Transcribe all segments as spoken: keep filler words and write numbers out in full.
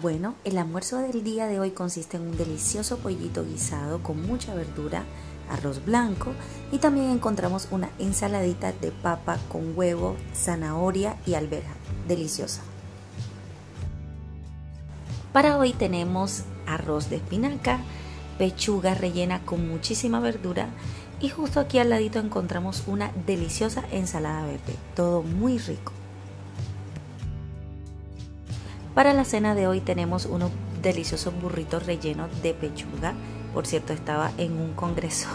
Bueno, el almuerzo del día de hoy consiste en un delicioso pollito guisado con mucha verdura, arroz blanco y también encontramos una ensaladita de papa con huevo, zanahoria y alberja, deliciosa. Para hoy tenemos arroz de espinaca, pechuga rellena con muchísima verdura y justo aquí al ladito encontramos una deliciosa ensalada verde, todo muy rico. Para la cena de hoy tenemos unos deliciosos burritos rellenos de pechuga. Por cierto, estaba en un congreso.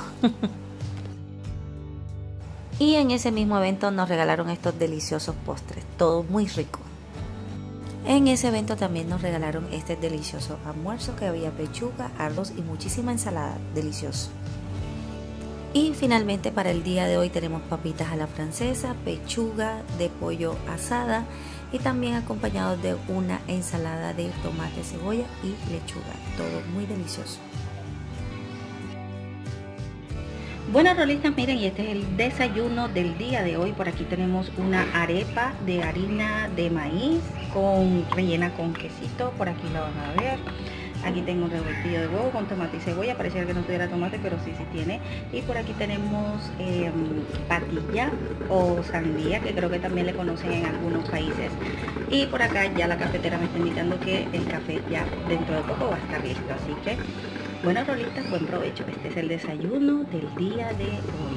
Y en ese mismo evento nos regalaron estos deliciosos postres, todo muy rico. En ese evento también nos regalaron este delicioso almuerzo que había pechuga, arroz y muchísima ensalada, delicioso. Y finalmente para el día de hoy tenemos papitas a la francesa, pechuga de pollo asada y también acompañado de una ensalada de tomate, cebolla y lechuga, todo muy delicioso. Bueno, rolistas, miren, y este es el desayuno del día de hoy. Por aquí tenemos una arepa de harina de maíz con rellena con quesito, por aquí la van a ver. Aquí tengo un revoltillo de huevo con tomate y cebolla, parecía que no tuviera tomate, pero sí, sí tiene. Y por aquí tenemos eh, patilla o sandía, que creo que también le conocen en algunos países. Y por acá ya la cafetera me está indicando que el café ya dentro de poco va a estar listo. Así que, bueno, rolistas, buen provecho. Este es el desayuno del día de hoy.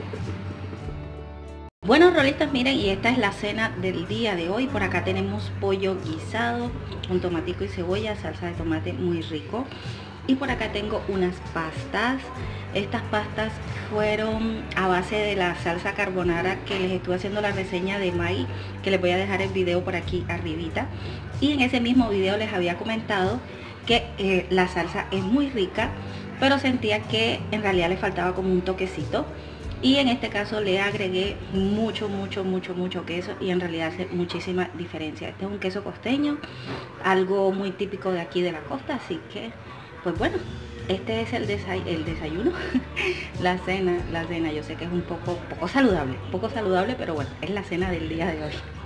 Bueno, rolistas, miren, y esta es la cena del día de hoy. Por acá tenemos pollo guisado con tomatico y cebolla, salsa de tomate muy rico. Y por acá tengo unas pastas. Estas pastas fueron a base de la salsa carbonara que les estuve haciendo la reseña de Maggi, que les voy a dejar el video por aquí arribita. Y en ese mismo video les había comentado que eh, la salsa es muy rica, pero sentía que en realidad le faltaba como un toquecito. Y en este caso le agregué mucho, mucho, mucho, mucho queso y en realidad hace muchísima diferencia. Este es un queso costeño, algo muy típico de aquí de la costa, así que, pues bueno, este es el, desay el desayuno, la cena, la cena. Yo sé que es un poco, poco saludable, poco saludable, pero bueno, es la cena del día de hoy.